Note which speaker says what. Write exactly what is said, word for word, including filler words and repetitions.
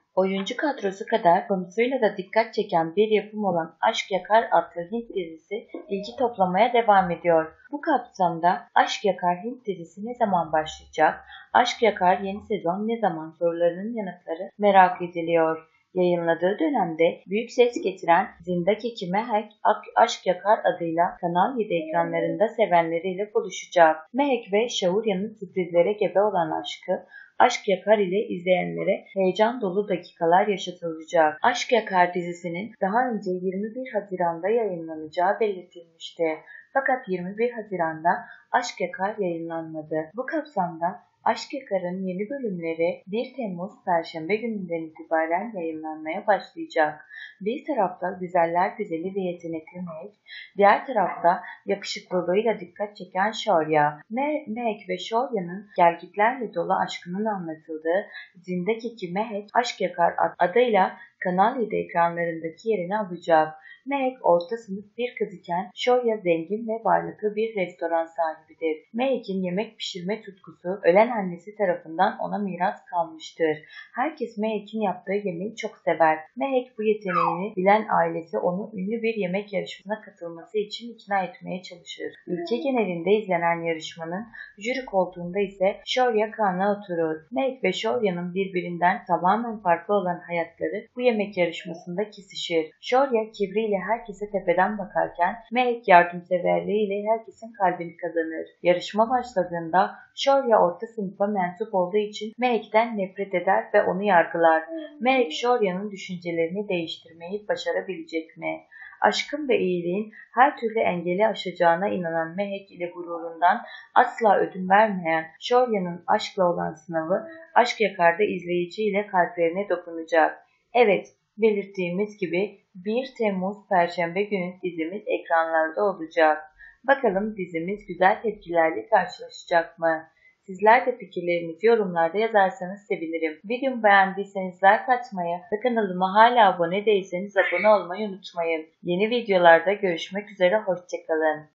Speaker 1: Oyuncu kadrosu kadar konusuyla da dikkat çeken bir yapım olan Aşk Yakar adlı Hint dizisi ilgi toplamaya devam ediyor. Bu kapsamda Aşk Yakar Hint dizisi ne zaman başlayacak? Aşk Yakar yeni sezon ne zaman sorularının yanıtları merak ediliyor. Yayınladığı dönemde büyük ses getiren Zindagi Mehek Aşk Yakar adıyla Kanal yedi ekranlarında sevenleriyle buluşacak. Mehek ve Şaurya'nın sürprizlere gebe olan aşkı Aşk Yakar ile izleyenlere heyecan dolu dakikalar yaşatılacak. Aşk Yakar dizisinin daha önce yirmi bir Haziran'da yayınlanacağı belirtilmişti. Fakat yirmi bir Haziran'da Aşk Yakar yayınlanmadı. Bu kapsamda Aşk Yakar'ın yeni bölümleri bir Temmuz Perşembe gününden itibaren yayınlanmaya başlayacak. Bir tarafta güzeller güzeli ve yetenekli Meg, diğer tarafta yakışıklılığıyla dikkat çeken Şorya. Meg ve Şorya'nın gelgitlerle dolu aşkının anlatıldığı Zindagi Mehek Aşk Yakar adıyla Kanal yedi ekranlarındaki yerini alacak. Meg orta sınıf bir kız iken Şorya zengin ve varlıklı bir restoran sahibidir. Meg'in yemek pişirme tutkusu ölen annesi tarafından ona miras kalmıştır. Herkes Meg'in yaptığı yemeği çok sever. Meg bu yeteneğini bilen ailesi onu ünlü bir yemek yarışmasına katılması için ikna etmeye çalışır. Ülke genelinde izlenen yarışmanın jüri koltuğunda ise Şorya Khan'a oturur. Meg ve Şorya'nın birbirinden tamamen farklı olan hayatları bu yemek yarışmasında kesişir. Şorya kibriyle herkese tepeden bakarken Meg yardımseverliğiyle herkesin kalbini kazanır. Yarışma başladığında Şorya orta sınıfa mensup olduğu için Meg'den nefret eder ve onu yargılar. Meg, Şorya'nın düşüncelerini değiştirmeyi başarabilecek mi? Aşkın ve iyiliğin her türlü engeli aşacağına inanan Mehek ile gururundan asla ödün vermeyen Şorya'nın aşkla olan sınavı Aşk Yakar'da izleyiciyle kalplerine dokunacak. Evet, belirttiğimiz gibi bir Temmuz Perşembe günü dizimiz ekranlarda olacak. Bakalım dizimiz güzel tepkilerle karşılaşacak mı? Sizler de fikirlerinizi yorumlarda yazarsanız sevinirim. Videomu beğendiyseniz like atmayı ve kanalıma hala abone değilseniz abone olmayı unutmayın. Yeni videolarda görüşmek üzere, hoşçakalın.